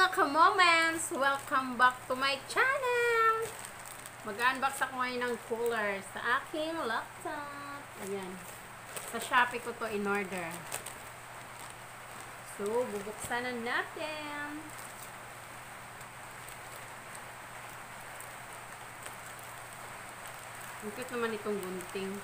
Moments! Welcome back to my channel! Mag-unbox ako ngayon ng cooler sa aking laptop. Ayan. Sa Shopee ko to in order. So, bubuksan na natin. Ang cute naman itong gunting.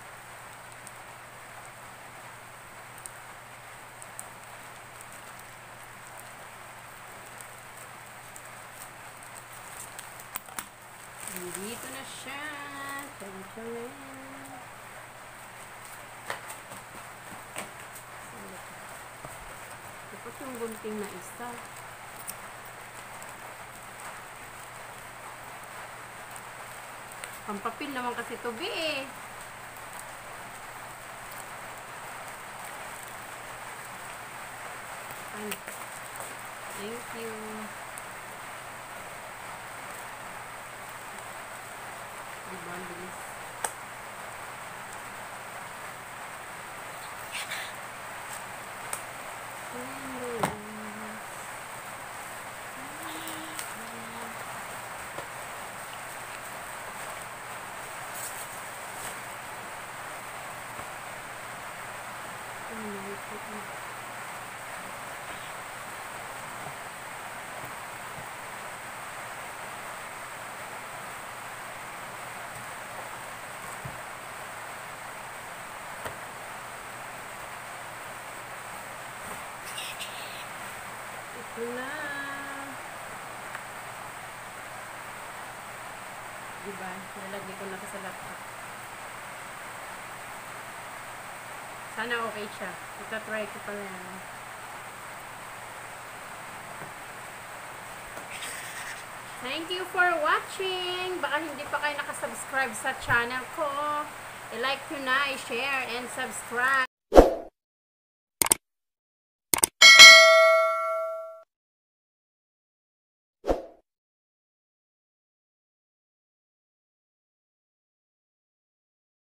Dito na siya. Tantang. Tapos yung gunting na isa. Pampapil naman kasi ito, eh. Ay. Thank you. Bundles. Na. Diba? Nalagay ko na sa laptop. Sana okay siya. Ita-try ko pala yan. Thank you for watching. Baka hindi pa kayo nakasubscribe sa channel ko. I-like nyo na, i-share, and subscribe.